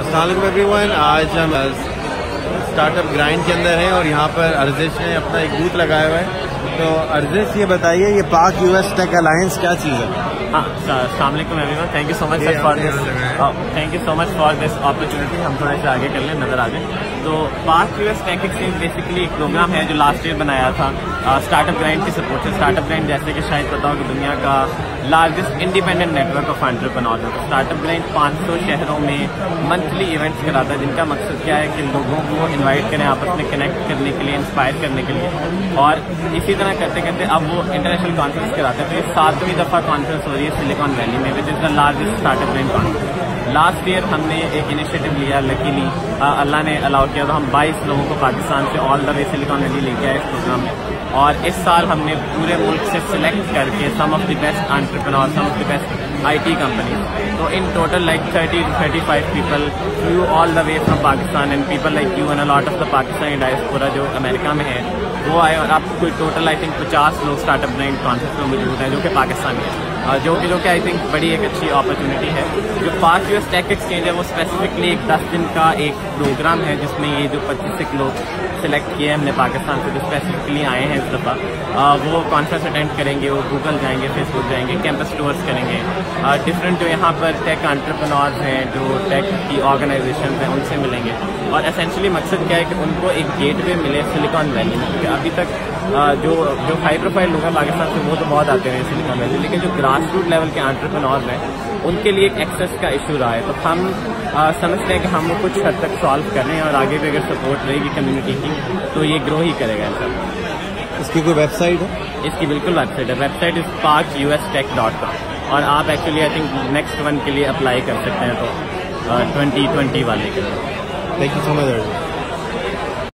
अस्सलाम एवरीवन, आज हम स्टार्टअप ग्राइंड के अंदर हैं और यहाँ पर अर्जिश ने अपना एक बूथ लगाया हुआ है। तो अर्जिश, ये बताइए, ये पाक यूएस टेक अलायंस क्या चीज़ है? हाँ, अस्सलाम वालेकुम everyone, thank you so much for this opportunity. हम थोड़ा सा आगे कर लें, नजर आ जाए। तो Pak US tech exchange basically एक प्रोग्राम है जो लास्ट ईयर बनाया था स्टार्टअप ग्राइंड की सपोर्ट से। स्टार्टअप ग्राइंड जैसे कि शायद पता हो कि दुनिया का largest independent network of entrepreneurs है। स्टार्टअप ग्राइंड 500 शहरों में मंथली इवेंट्स कराता है, जिनका मकसद क्या है कि लोगों को इन्वाइट करें आपस में कनेक्ट करने के लिए, इंस्पायर करने के लिए। और इसी तरह करते करते अब वो इंटरनेशनल कॉन्फ्रेंस कराते हैं। तो ये 7वीं दफ़ा कॉन्फ्रेंस हो रही है सिलिकॉन वैली में, which is the largest startup grind conference. Last year हमने एक इनिशिएटिव लिया, लकीली अल्लाह ने अलाउ किया, तो हम 22 लोगों को पाकिस्तान से all the way Silicon Valley लेके आए इस प्रोग्राम में। और इस साल हमने पूरे मुल्क से सिलेक्ट करके some of the best entrepreneur, some of the best IT companies, तो in total like 30 to 35 people flew all the way from Pakistan, and people like you and a lot of the Pakistani diaspora जो America में है वो आए। और आप कोई total I think 50 लोग स्टार्टअप ग्राइंड कॉन्फ्रेंस में मौजूद हैं जो कि पाकिस्तान में है, जो कि आई थिंक बड़ी एक अच्छी अपॉर्चुनिटी है। जो पाक यूएस टेक एक्सचेंज है वो स्पेसिफिकली एक 10 दिन का एक प्रोग्राम है जिसमें ये जो 25 लोग सिलेक्ट किए हैं हमने पाकिस्तान से, जो स्पेसिफिकली आए हैं इस दफ़ा, वो कॉन्फ्रेंस अटेंड करेंगे, वो गूगल जाएंगे, फेसबुक जाएंगे, कैंपस टूर्स करेंगे, डिफरेंट जो यहाँ पर टेक एंटरप्रेन्योर्स हैं, जो टेक की ऑर्गेनाइजेशन हैं, उनसे मिलेंगे। और एसेंशली मकसद क्या है कि उनको एक गेटवे मिले सिलिकॉन वैली में, क्योंकि अभी तक जो हाई प्रोफाइल लोग हैं पाकिस्तान से वो तो बहुत आते हैं सिलिकॉन वैली, लेकिन जो ग्रास रूट लेवल के एंटरप्रेन्योर्स हैं उनके लिए एक एक्सेस का इशू रहा है। तो हम समझते हैं कि हम वो कुछ हद तक सॉल्व कर रहे हैं, और आगे भी अगर सपोर्ट रहेगी कम्युनिटी की तो ये ग्रो ही करेगा इंशाल्लाह। इसकी कोई वेबसाइट है? इसकी बिल्कुल वेबसाइट है, वेबसाइट इज़ parkusTech.com, और आप actually I think next one के लिए अप्लाई कर सकते हैं, तो 2020 वाले के लिए। Thank you so much.